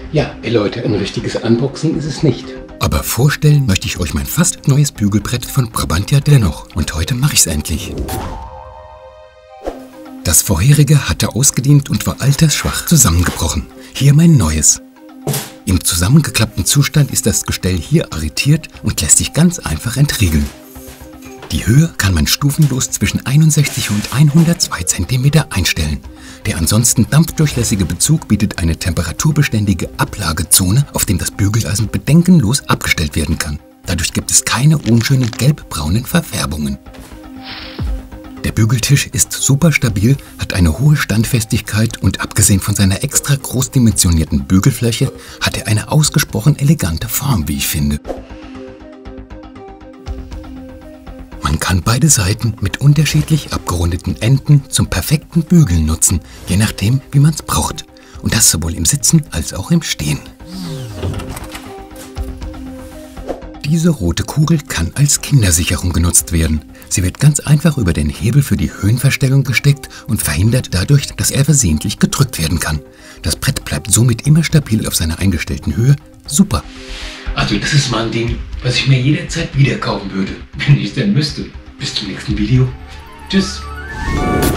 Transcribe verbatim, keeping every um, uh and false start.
Ja, ey Leute, ein richtiges Unboxing ist es nicht. Aber vorstellen möchte ich euch mein fast neues Bügelbrett von Brabantia dennoch. Und heute mache ich es endlich. Das vorherige hatte ausgedient und war altersschwach zusammengebrochen. Hier mein neues. Im zusammengeklappten Zustand ist das Gestell hier arretiert und lässt sich ganz einfach entriegeln. Die Höhe kann man stufenlos zwischen einundsechzig und hundertzwei Zentimeter einstellen. Der ansonsten dampfdurchlässige Bezug bietet eine temperaturbeständige Ablagezone, auf dem das Bügeleisen bedenkenlos abgestellt werden kann. Dadurch gibt es keine unschönen gelbbraunen Verfärbungen. Der Bügeltisch ist super stabil, hat eine hohe Standfestigkeit und abgesehen von seiner extra groß dimensionierten Bügelfläche hat er eine ausgesprochen elegante Form, wie ich finde. Man kann beide Seiten mit unterschiedlich abgerundeten Enden zum perfekten Bügeln nutzen, je nachdem, wie man es braucht. Und das sowohl im Sitzen als auch im Stehen. Diese rote Kugel kann als Kindersicherung genutzt werden. Sie wird ganz einfach über den Hebel für die Höhenverstellung gesteckt und verhindert dadurch, dass er versehentlich gedrückt werden kann. Das Brett bleibt somit immer stabil auf seiner eingestellten Höhe. Super! Also das ist mal ein Ding, was ich mir jederzeit wieder kaufen würde, wenn ich es denn müsste. Bis zum nächsten Video. Tschüss!